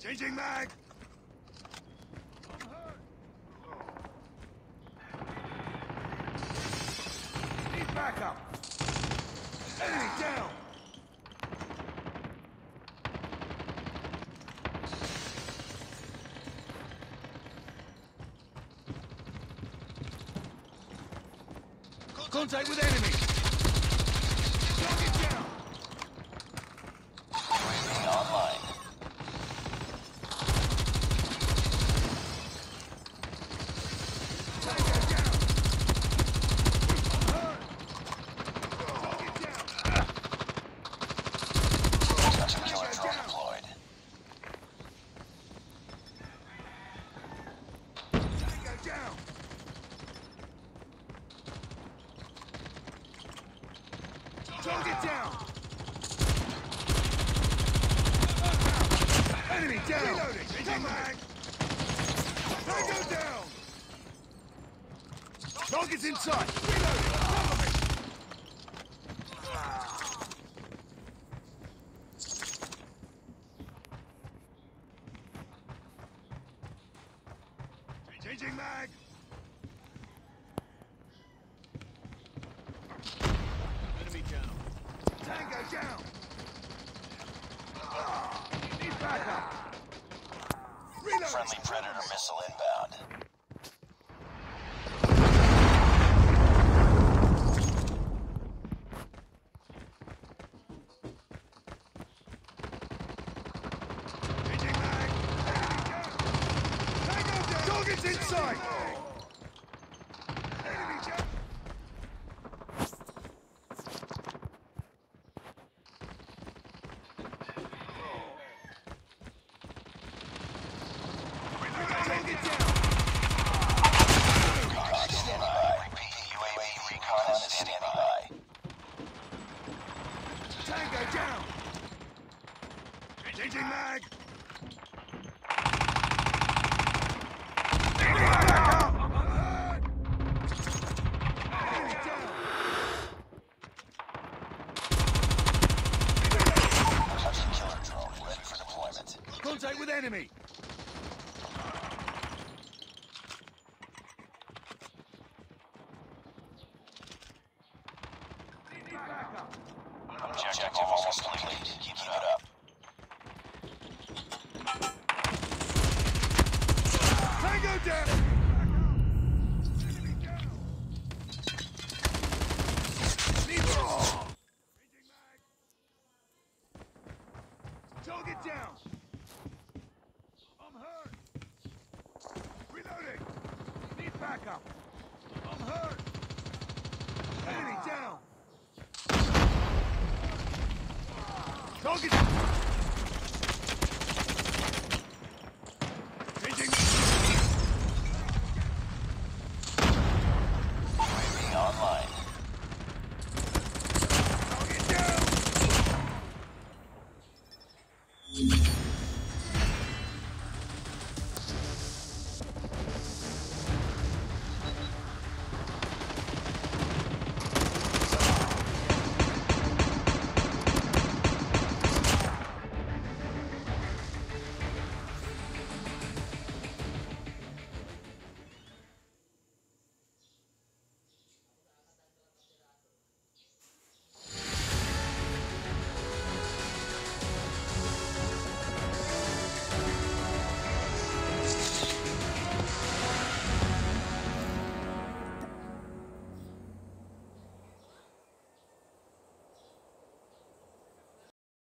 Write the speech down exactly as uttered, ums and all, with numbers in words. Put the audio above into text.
Changing mag! Need backup! Enemy down! Contact with enemy! Target down! U A V online. Tango down! I'm hurt! Target down! Such a killer drone deployed. Tango down! Target down! Enemy down! Reloading! Changing mag! Tango down! Target's in sight! Reloading! Cover me! Changing mag! Enemy down! Tango down! Ah, need backup! Reloading! Friendly Predator missile inbound. Changing mag! Enemy down! Tango down! Target's in sight! Enemy down! Target down! Recon standing by. Repeat, U A V recon standing by. Tango down! Changing mag! Backup! I'm hurt! Enemy down! Such a killer drone ready for deployment. Contact with enemy! Need backup! Objective almost complete. Keep it up. Tango down! Enemy down! Need backup! Changing mag! Target down! I'm hurt! Reloading! Need backup! I'm hurt! Enemy down! Target!